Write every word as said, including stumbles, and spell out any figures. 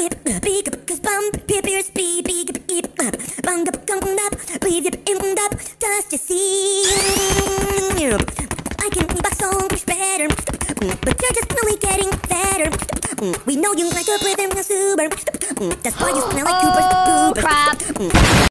Just you see, I can box so much better, but you're just only getting better. We know you like to play them super. That's why you smell like Cooper's. Oh crap!